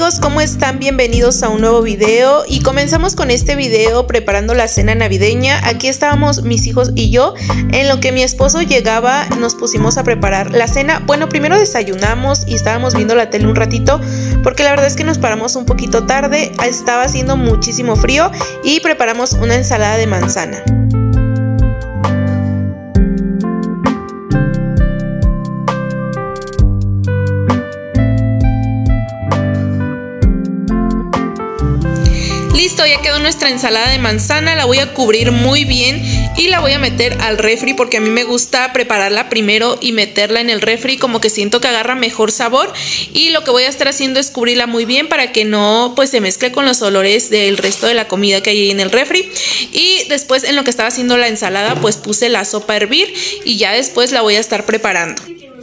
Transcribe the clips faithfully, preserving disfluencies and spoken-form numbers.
amigos, ¿cómo están? Bienvenidos a un nuevo video y comenzamos con este video preparando la cena navideña. Aquí estábamos mis hijos y yo, en lo que mi esposo llegaba nos pusimos a preparar la cena. Bueno, primero desayunamos y estábamos viendo la tele un ratito porque la verdad es que nos paramos un poquito tarde, estaba haciendo muchísimo frío y preparamos una ensalada de manzana. Listo, ya quedó nuestra ensalada de manzana, la voy a cubrir muy bien y la voy a meter al refri porque a mí me gusta prepararla primero y meterla en el refri, como que siento que agarra mejor sabor, y lo que voy a estar haciendo es cubrirla muy bien para que no pues se mezcle con los olores del resto de la comida que hay ahí en el refri. Y después, en lo que estaba haciendo la ensalada, pues puse la sopa a hervir y ya después la voy a estar preparando.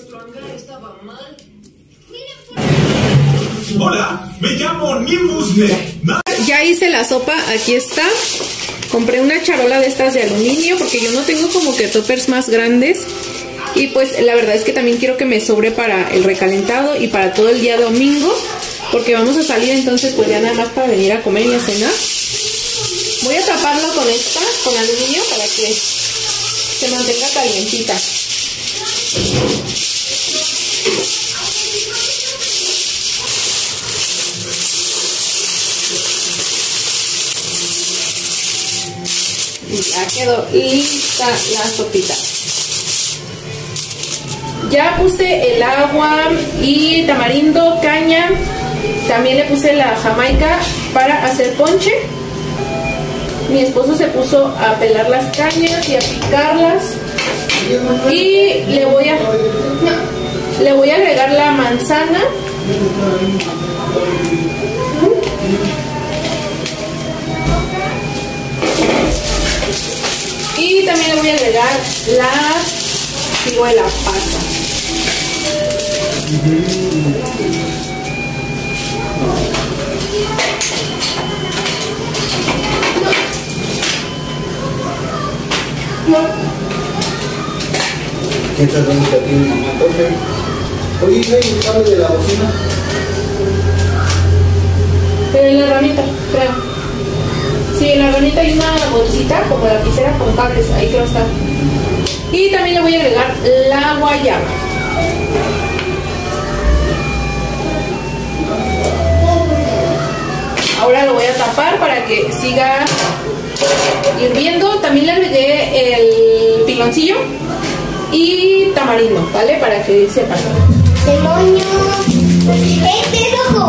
Hola, me llamo Nimbus Ne. Ya hice la sopa, aquí está. Compré una charola de estas de aluminio porque yo no tengo como que toppers más grandes. Y pues la verdad es que también quiero que me sobre para el recalentado y para todo el día domingo, porque vamos a salir, entonces pues ya nada más para venir a comer y a cenar. Voy a taparlo con esta, con aluminio, para que se mantenga calientita. Y ya quedó lista la sopita. Ya puse el agua y tamarindo, caña. También le puse la jamaica para hacer ponche. Mi esposo se puso a pelar las cañas y a picarlas. Y le voy a, le voy a agregar la manzana. Y también le voy a agregar la ciruela pasa. ¿Qué estás dando a ti, mamá? Oye, ¿hay un cable de la bocina? En la ranita, creo. Sí, en la ranita hay una bolsita como lapicera con cables, ahí creo está. Y también le voy a agregar la guayaba. Ahora lo voy a tapar para que siga hirviendo. También le agregué el piloncillo y tamarindo, ¿vale? Para que sepan. ¡Demonio! ¡Este rojo!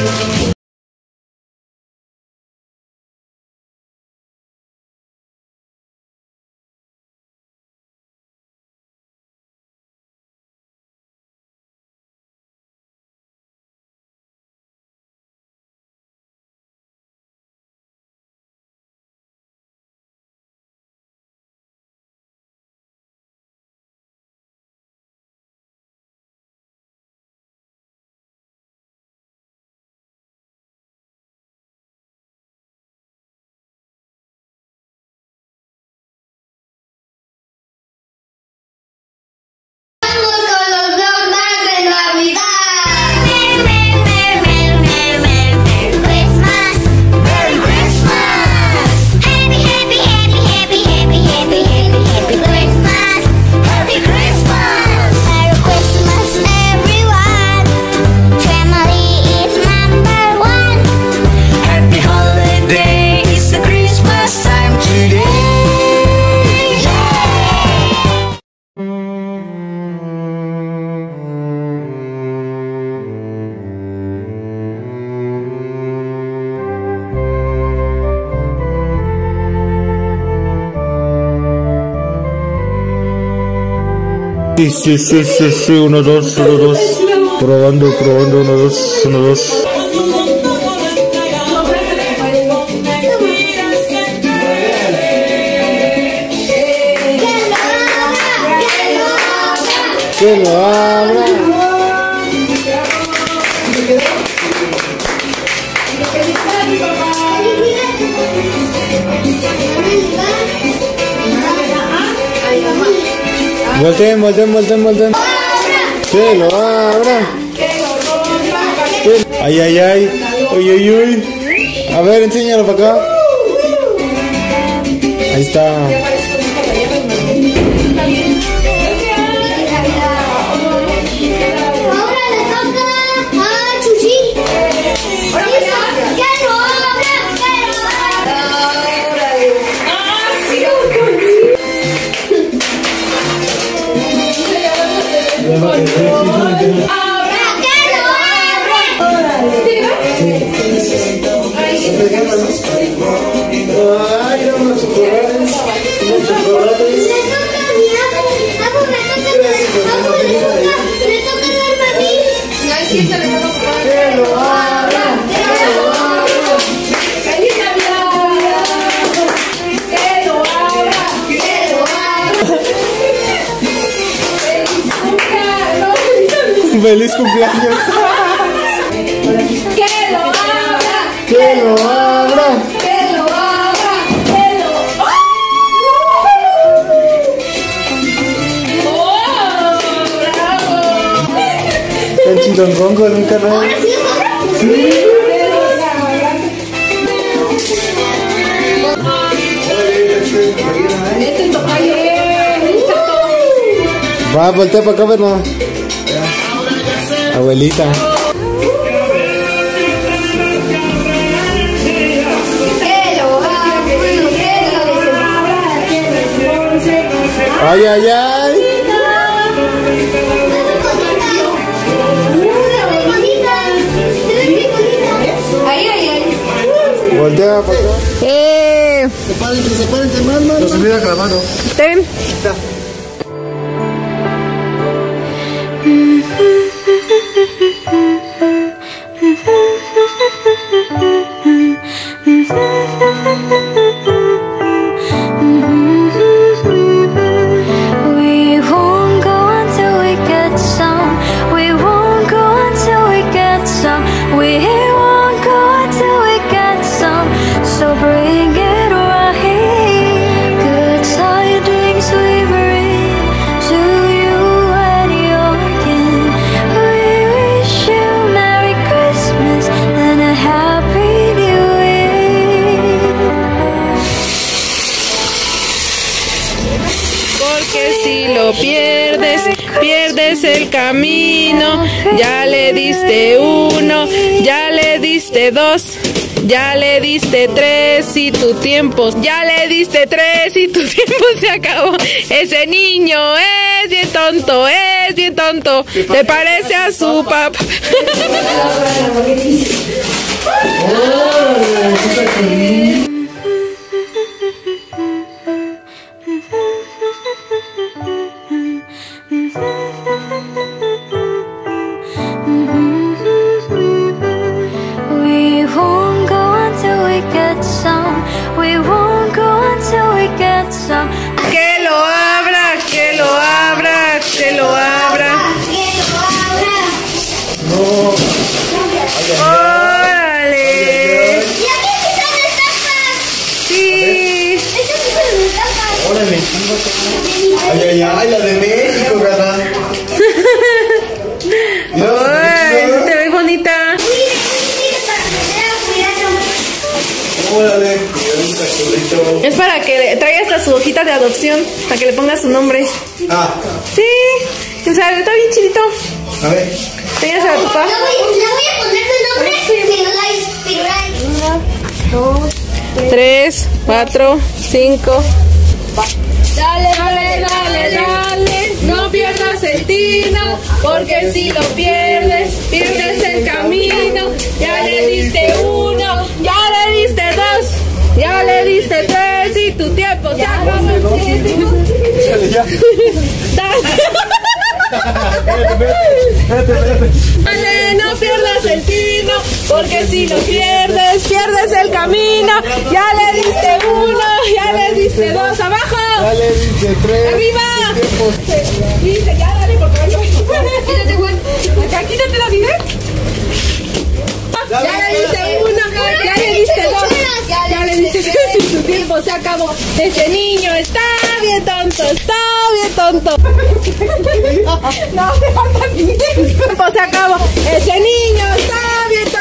Sí, sí, sí, sí, sí, uno, dos, uno, dos. Probando, probando, uno, dos, uno, dos. Que lo abra. Volteen, volteen, volteen, volteen. Que lo abra. Que lo rompa. Ay, ay, ay. Uy, uy, uy. A ver, enséñalo para acá. Ahí está. ¡Feliz cumpleaños! ¡Que lo abra! ¡Que lo abra! ¡Que lo abra! ¡Que lo ¡Oh! ¡Bravo! El chilonrón con un canal. Sí. Este tocayo. Va, voltea para acá, ¿verdad? Abuelita. Ay, ay, ay. Voltea para acá. Eh. Sepárense, sepárense, más, más. Nos olvida grabando. Ten. We won't go until we get some. We won't go until we get some. We won't go until we get some. So bring it right. Good tidings we bring to you and your kin. We wish you Merry Christmas and a Happy New Year. Porque si lo pierdes, pierdes el camino. Ya le diste uno, ya le diste dos, ya le diste tres y tu tiempo. Ya le diste tres y tu tiempo se acabó. Ese niño es bien tonto, es bien tonto. Te parece a su papá. We won't go until we get some. We won't go until we get some. Que lo abra, que lo abra, que lo abra. No. ¡Órale! Sí. Órale, ay, ay, ay, la de México, gata. Ay, te ves bonita. Órale, Es para que le traiga hasta su hojita de adopción, para que le ponga su nombre. ah, Sí, o sea, está bien chidito. a ver. ¿Tenías a tu papá? Le voy a poner su nombre, Firulais. Tres, cuatro, cinco. Dale, dale, dale, dale, no pierdas el tino, porque si lo pierdes, pierdes el camino. Ya le diste uno, ya le diste dos, ya le diste tres y tu tiempo se acabó. Dale, no pierdas el tino, porque si lo pierdes, pierdes el camino. Ya le diste uno, ya le diste dos, abajo. Ya le diste tres. Arriba. Dice, ya dale, porque yo. Quítate, Juan. Acá, quítate la vida. Ya le diste uno, ya le diste dos, ya le diste tres y tu tiempo se acabó. Ese niño está bien tonto, está bien tonto. No, te falta mi tiempo se acabó. Ese niño está bien tonto.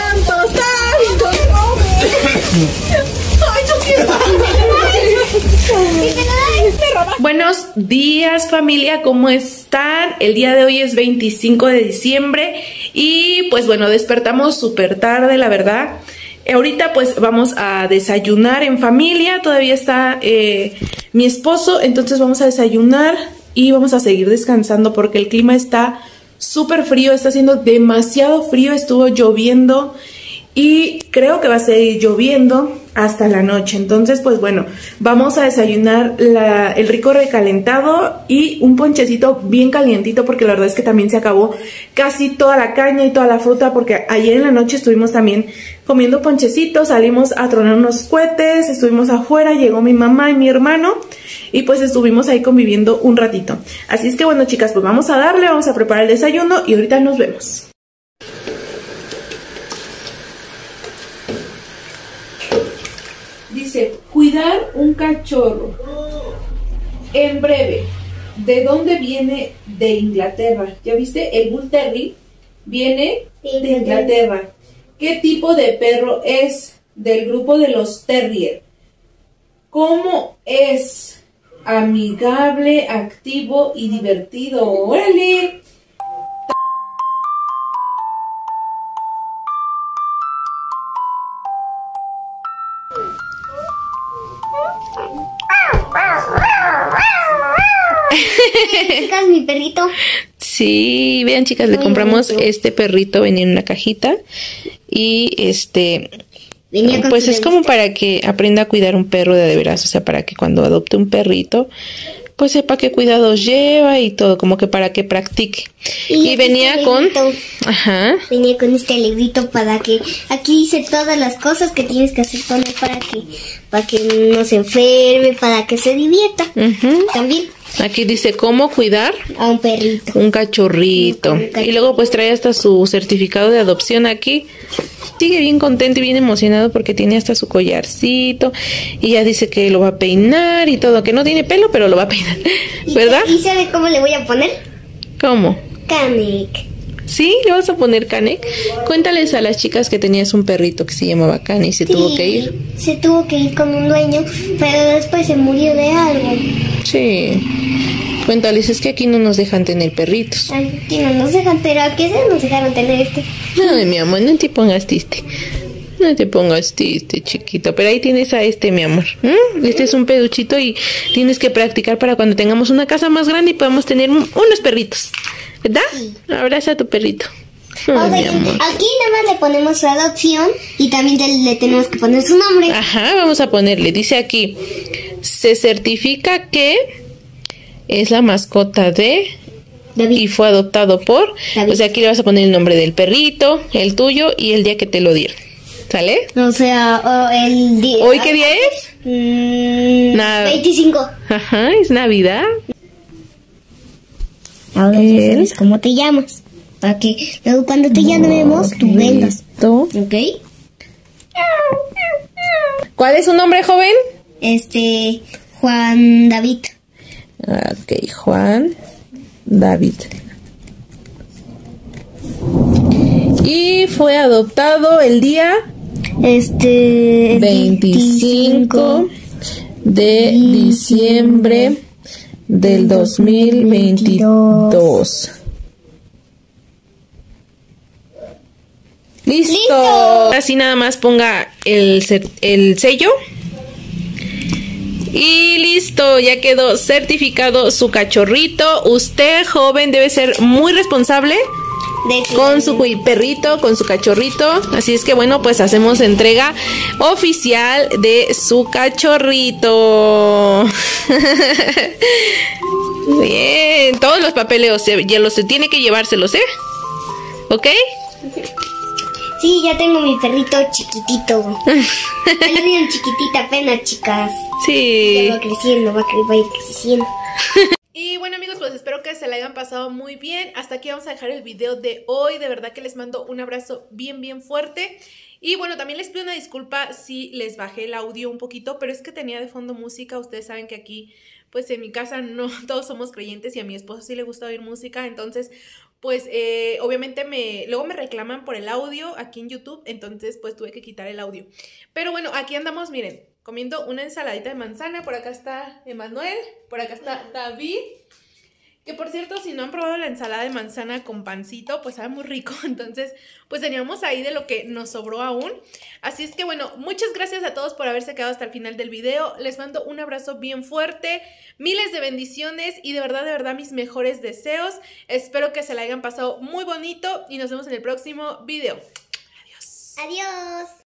Buenos días, familia, ¿cómo están? El día de hoy es veinticinco de diciembre y pues bueno, despertamos súper tarde, la verdad. Ahorita pues vamos a desayunar en familia, todavía está eh, mi esposo, entonces vamos a desayunar y vamos a seguir descansando porque el clima está súper frío, está haciendo demasiado frío, estuvo lloviendo y creo que va a seguir lloviendo hasta la noche. Entonces pues bueno, vamos a desayunar la, el rico recalentado y un ponchecito bien calientito porque la verdad es que también se acabó casi toda la caña y toda la fruta porque ayer en la noche estuvimos también comiendo ponchecitos, salimos a tronar unos cohetes, estuvimos afuera, llegó mi mamá y mi hermano y pues estuvimos ahí conviviendo un ratito. Así es que bueno, chicas, pues vamos a darle, vamos a preparar el desayuno y ahorita nos vemos. Dice, cuidar un cachorro. En breve, ¿de dónde viene? De Inglaterra. ¿Ya viste? El Bull Terrier viene de Inglaterra. ¿Qué tipo de perro es? Del grupo de los Terrier. ¿Cómo es? Amigable, activo y divertido. ¡Órale! Chicas, mi perrito. Sí, vean, chicas, le Muy compramos bonito. este perrito, venía en una cajita y este Venía con pues su es como revista. para que aprenda a cuidar un perro de, de veras, o sea, para que cuando adopte un perrito pues sepa qué cuidados lleva y todo, como que para que practique. Y, este venía con librito. ajá, Venía con este librito para que aquí dice todas las cosas que tienes que hacer con él para que para que no se enferme, para que se divierta. ujú. También Aquí dice cómo cuidar a un perrito. un cachorrito. Un cachorrito. Y luego pues trae hasta su certificado de adopción aquí. Sigue bien contento y bien emocionado porque tiene hasta su collarcito. Y ya dice que lo va a peinar y todo. Que no tiene pelo, pero lo va a peinar. ¿Y ¿Verdad? sa- ¿Y sabe cómo le voy a poner? ¿Cómo? Canek. ¿Sí? ¿Le vas a poner Canek? Cuéntales a las chicas que tenías un perrito que se llamaba Canek y se tuvo que ir. Se tuvo que ir con un dueño, pero después se murió de algo. Sí. Cuéntales, es que aquí no nos dejan tener perritos. Aquí no nos dejan, pero aquí se nos dejaron tener este. Ay, mi amor, no te pongas triste. No te pongas triste, chiquito. Pero ahí tienes a este, mi amor. ¿Mm? Este es un peluchito y tienes que practicar para cuando tengamos una casa más grande y podamos tener un- unos perritos. ¿Verdad? Sí. Abraza a tu perrito. Ay, O sea, mi que amor. aquí nada más le ponemos su adopción y también te- le tenemos que poner su nombre. Ajá, vamos a ponerle. Dice aquí, se certifica que es la mascota de... David. y fue adoptado por... David. O sea, aquí le vas a poner el nombre del perrito, el tuyo y el día que te lo dieron. ¿Sale? O sea, o el día. ¿Hoy qué día es? Mm, Nada. veinticinco. Ajá, es Navidad. Ahora ya El- sabes cómo te llamas. Para que luego cuando te llamemos, tú vengas. Listo. ¿Ok? ¿Cuál es su nombre, joven? Este. Juan David. Ok, Juan David. Y fue adoptado el día Este. el veinticinco de diciembre del dos mil veintidós. ¡Listo! ¡Listo! Así nada más ponga el, cer- el sello. Y listo, ya quedó certificado su cachorrito. Usted, joven, debe ser muy responsable De con su cui- perrito, con su cachorrito. Así es que bueno, pues hacemos entrega oficial de su cachorrito. Bien, todos los papeleos se- ya los se tiene que llevárselos, ¿eh? ¿Ok? Sí, ya tengo mi perrito chiquitito. Ya lo dieron chiquitita apenas, chicas. Sí. Ya va creciendo, va, cre- va a ir creciendo. Y bueno, amigos, pues espero que se la hayan pasado muy bien. Hasta aquí vamos a dejar el video de hoy. De verdad que les mando un abrazo bien, bien fuerte. Y bueno, también les pido una disculpa si les bajé el audio un poquito, pero es que tenía de fondo música. Ustedes saben que aquí pues en mi casa no todos somos creyentes y a mi esposo sí le gusta oír música, entonces pues eh, obviamente me luego me reclaman por el audio aquí en YouTube, entonces pues tuve que quitar el audio. Pero bueno, aquí andamos, miren, comiendo una ensaladita de manzana. Por acá está Emanuel, por acá está David. Que por cierto, si no han probado la ensalada de manzana con pancito, pues sabe muy rico. Entonces, pues teníamos ahí de lo que nos sobró aún. Así es que bueno, muchas gracias a todos por haberse quedado hasta el final del video. Les mando un abrazo bien fuerte, miles de bendiciones y de verdad, de verdad, mis mejores deseos. Espero que se la hayan pasado muy bonito y nos vemos en el próximo video. Adiós. Adiós.